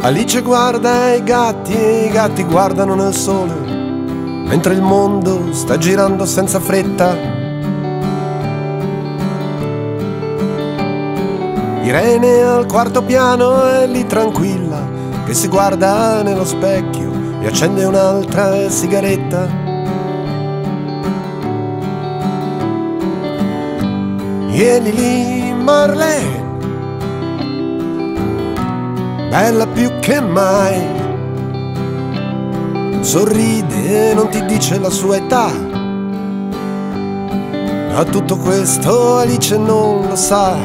Alice guarda i gatti e i gatti guardano nel sole, mentre il mondo sta girando senza fretta. Irene al quarto piano è lì tranquilla, che si guarda nello specchio e accende un'altra sigaretta. E Lily Marlene, bella più che mai, sorride e non ti dice la sua età, ma tutto questo Alice non lo sa.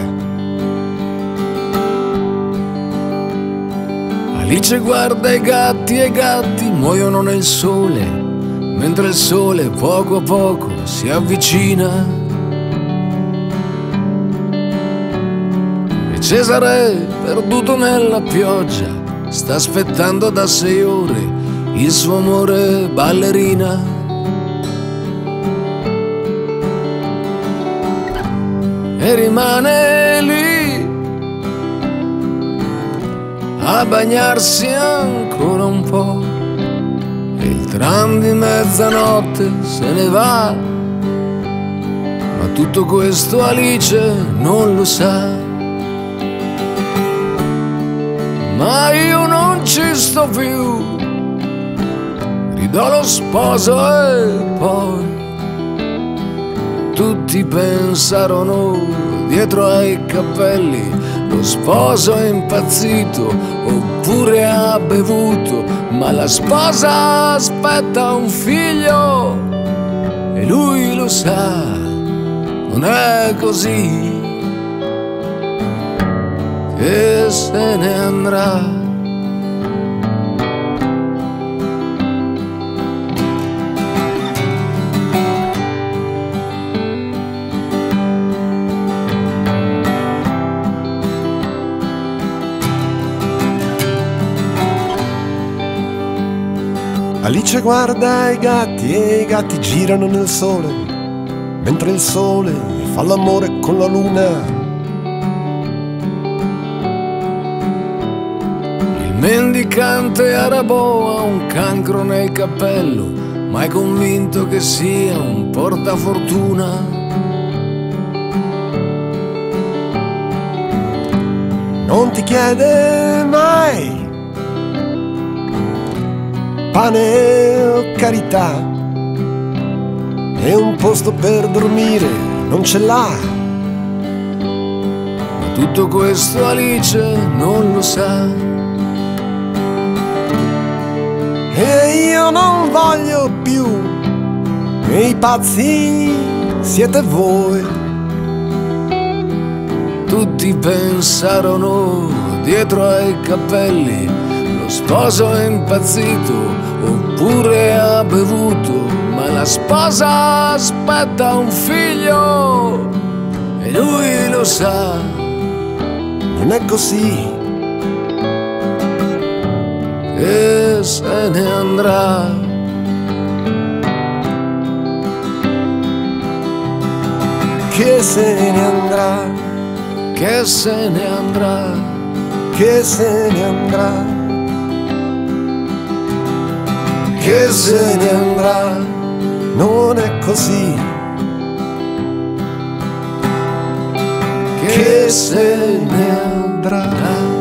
Alice guarda i gatti e i gatti muoiono nel sole, mentre il sole poco a poco si avvicina. E Cesare, perduto nella pioggia, sta aspettando da 6 ore il suo amore ballerina. E rimane lì a bagnarsi ancora un po', e il tram di mezzanotte se ne va, ma tutto questo Alice non lo sa. Ma io non ci sto più, ridò lo sposo e poi tutti pensarono dietro ai capelli: lo sposo è impazzito oppure ha bevuto, ma la sposa aspetta un figlio e lui lo sa, non è così che se ne andrà. Alice guarda i gatti e i gatti girano nel sole, mentre il sole fa l'amore con la luna. Il mendicante arabo ha un cancro nel cappello, ma è convinto che sia un portafortuna. Non ti chiede mai pane o carità, e un posto per dormire non ce l'ha. Ma tutto questo Alice non lo sa. E io non voglio più, e i pazzi siete voi. Tutti pensarono dietro ai capelli: lo sposo è impazzito oppure ha bevuto, ma la sposa aspetta un figlio e lui lo sa, non è così che se ne andrà. Che se ne andrà, che se ne andrà, che se ne andrà, che se ne andrà, non è così che se ne andrà.